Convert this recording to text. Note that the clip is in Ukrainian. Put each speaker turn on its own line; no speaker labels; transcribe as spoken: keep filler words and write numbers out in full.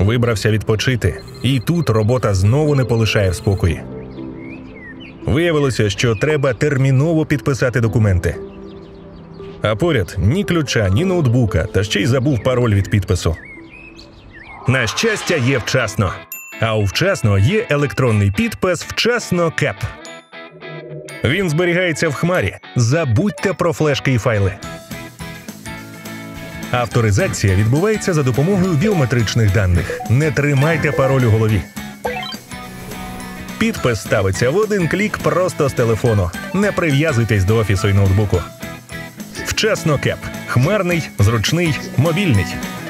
Вибрався відпочити, і тут робота знову не полишає в спокої. Виявилося, що треба терміново підписати документи. А поряд ні ключа, ні ноутбука, та ще й забув пароль від підпису. На щастя, є вчасно. А у вчасно є електронний підпис «Вчасно КЕП». Він зберігається в хмарі. Забудьте про флешки і файли. Авторизація відбувається за допомогою біометричних даних. Не тримайте пароль у голові. Підпис ставиться в один клік просто з телефону. Не прив'язуйтесь до офісу і ноутбуку. «Вчасно КЕП». Хмарний, зручний, мобільний.